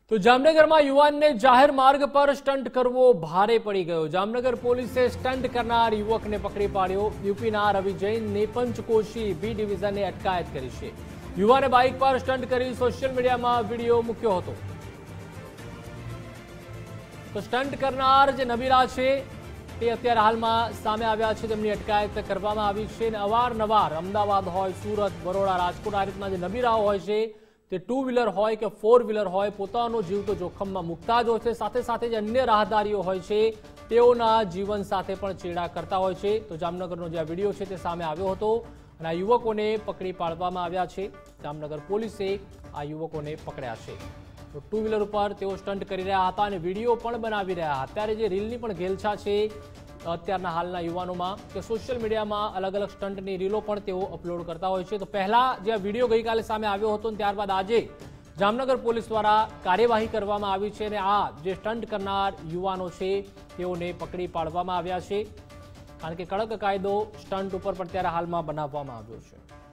તો જામનગરમાં યુવાનને જાહેર માર્ગ પર સ્ટન્ટ કરવો ભારે પડી ગયો। જામનગર પોલીસે સ્ટન્ટ કરનાર યુવકને પકડી પાડ્યો। યુપીના રવિ જૈનને પંચકોશી બી ડિવિઝને અટકાયત કરી છે। યુવાને બાઇક પર સ્ટન્ટ કરી સોશિયલ મીડિયામાં વિડીયો મૂક્યો હતો। તો સ્ટન્ટ કરનાર જે નબીરા છે તે અત્યારે હાલમાં સામે આવ્યા છે, તેમની અટકાયત કરવામાં આવી છે। અવારનવાર અમદાવાદ હોય, સુરત, બરોડા, રાજકોટ આ રીતના જે નબીરાઓ હોય છે તે 2 વ્હીલર હોય કે 4 વ્હીલર હોય પોતાનો જીવ તો જોખમમાં મૂકતા જ હોય છે, સાથે સાથે જે અન્ય રાહદારીઓ હોય છે તેઓના જીવન સાથે પણ ચેડા કરતા હોય છે। તો જામનગરનો જે આ વિડીયો છે તે સામે આવ્યો હતો અને આ યુવકોને પકડી પાડવામાં આવ્યા છે। જામનગર પોલીસે આ યુવકોને પકડ્યા છે। તો 2 વ્હીલર ઉપર તેઓ સ્ટન્ટ કરી રહ્યા હતા અને વિડીયો પણ બનાવી રહ્યા હતા। અત્યારે જે રીલની પણ ઘેલછા છે અત્યારના હાલના યુવાનોમાં કે સોશિયલ મીડિયામાં અલગ અલગ સ્ટન્ટની રીલો પણ તેઓ અપલોડ કરતા હોય છે। તો પહેલા જે આ વિડીયો ગઈકાલે સામે આવ્યો હતો અને ત્યારબાદ આજે જામનગર પોલીસ દ્વારા કાર્યવાહી કરવામાં આવી છે અને આ જે સ્ટન્ટ કરનાર યુવાનો છે તેઓને પકડી પાડવામાં આવ્યા છે, કારણ કે કડક કાયદો સ્ટન્ટ ઉપર પણ ત્યારે હાલમાં બનાવવામાં આવ્યો છે।